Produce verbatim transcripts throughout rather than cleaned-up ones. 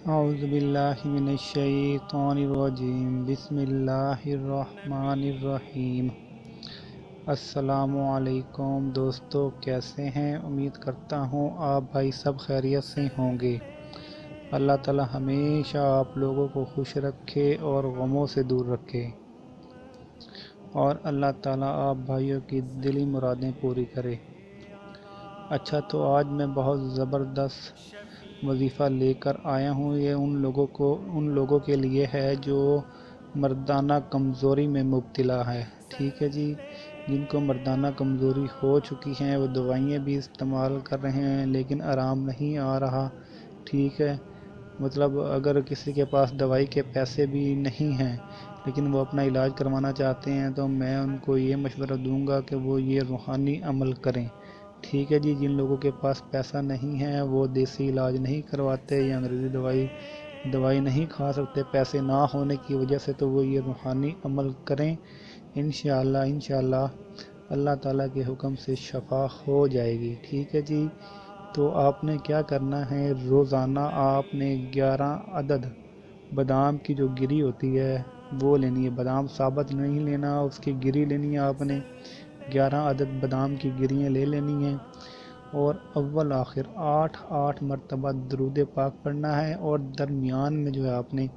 اعوذ باللہ من الشیطان الرجیم بسم اللہ الرحمن الرحیم۔ السلام علیکم دوستو، کیسے ہیں؟ امید کرتا ہوں آپ بھائی سب خیریت سے ہوں گے۔ اللہ تعالی ہمیشہ آپ لوگوں کو خوش رکھے اور غموں سے دور رکھے، اور اللہ تعالی آپ بھائیوں کی دلی مرادیں پوری کرے۔ اچھا، تو آج میں بہت زبردست وظیفہ لے کر آیا ہوں۔ یہ ان لوگوں کو ان لوگوں کے لیے ہے جو مردانہ کمزوری میں مبتلا ہے، ٹھیک ہے جی۔ جن کو مردانہ کمزوری ہو چکی ہیں، وہ دوائیاں بھی استعمال کر رہے ہیں لیکن آرام نہیں آ رہا، ٹھیک ہے۔ مطلب اگر کسی کے پاس دوائی کے پیسے بھی نہیں ہیں لیکن وہ اپنا علاج کروانا چاہتے ہیں، تو میں ان کو یہ مشورہ دوں گا کہ وہ یہ روحانی عمل کریں، ٹھیک ہے جی۔ جن لوگوں کے پاس پیسہ نہیں ہے، وہ دیسی علاج نہیں کرواتے یا انگریزی دوائی دوائی نہیں کھا سکتے پیسے نہ ہونے کی وجہ سے، تو وہ یہ روحانی عمل کریں۔ انشاءاللہ انشاءاللہ اللہ تعالیٰ کے حکم سے شفا ہو جائے گی، ٹھیک ہے جی۔ تو آپ نے کیا کرنا ہے، روزانہ آپ نے گیارہ عدد بادام کی جو گری ہوتی ہے وہ لینی ہے۔ بادام ثابت نہیں لینا، اس کی گری لینی ہے آپ نے۔ گیارہ عدد بادام کی گریاں لے لینی ہیں، اور اول آخر آٹھ آٹھ مرتبہ درود پاک پڑھنا ہے، اور درمیان میں جو ہے آپ نے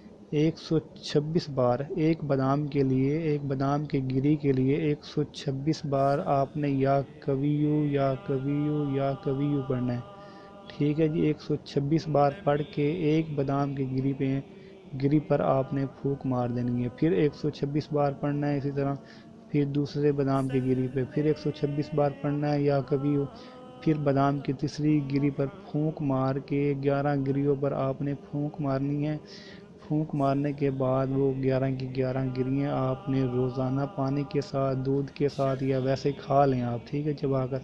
ایک سو چھبیس بار ایک بادام کے لیے ایک بادام کی گری کے لیے ایک سو چھبیس بار آپ نے یا کویو یا کویو یا کویو پڑھنا ہے، ٹھیک ہے جی۔ ایک سو چھبیس بار پڑھ کے ایک بادام کی گری پہ گری پر آپ نے پھونک مار دینی ہے، پھر ایک سو چھبیس بار پڑھنا ہے اسی طرح، پھر دوسرے بادام کی گری پہ پھر ایک سو چھبیس بار پڑھنا ہے یا کویو، پھر بادام کی تیسری گری پر پھونک مار کے گیارہ گریوں پر آپ نے پھونک مارنی ہے۔ پھونک مارنے کے بعد وہ گیارہ کی گیارہ گریاں آپ نے روزانہ پانی کے ساتھ، دودھ کے ساتھ یا ویسے کھا لیں آپ، ٹھیک ہے، چبا کر۔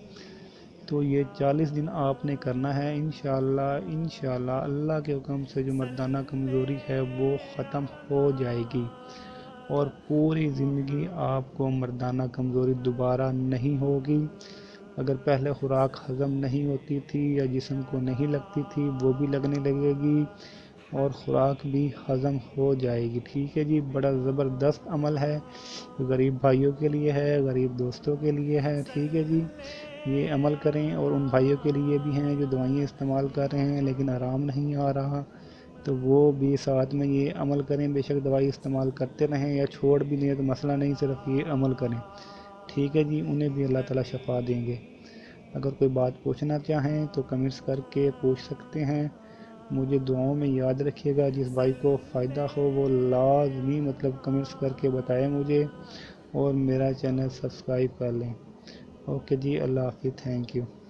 تو یہ چالیس دن آپ نے کرنا ہے، انشاءاللہ انشاءاللہ اللہ کے حکم سے جو مردانہ کمزوری ہے وہ ختم ہو جائے گی، اور پوری زندگی آپ کو مردانہ کمزوری دوبارہ نہیں ہوگی۔ اگر پہلے خوراک ہضم نہیں ہوتی تھی یا جسم کو نہیں لگتی تھی، وہ بھی لگنے لگے گی، اور خوراک بھی ہضم ہو جائے گی، ٹھیک ہے جی۔ بڑا زبردست عمل ہے، غریب بھائیوں کے لیے ہے، غریب دوستوں کے لیے ہے، ٹھیک ہے جی۔ یہ عمل کریں، اور ان بھائیوں کے لیے بھی ہیں جو دوائیاں استعمال کر رہے ہیں لیکن آرام نہیں آ رہا، تو وہ بھی ساتھ میں یہ عمل کریں۔ بے شک دوائی استعمال کرتے رہیں یا چھوڑ بھی دیں تو مسئلہ نہیں، صرف یہ عمل کریں، ٹھیک ہے جی۔ انہیں بھی اللہ تعالیٰ شفا دیں گے۔ اگر کوئی بات پوچھنا چاہیں تو کمنٹس کر کے پوچھ سکتے ہیں۔ مجھے دعاؤں میں یاد رکھیے گا، جس بھائی کو فائدہ ہو وہ لازمی مطلب کمنٹس کر کے بتائیں مجھے، اور میرا چینل سبسکرائب کر لیں۔ اوکے جی، اللہ حافظ، تھینک یو۔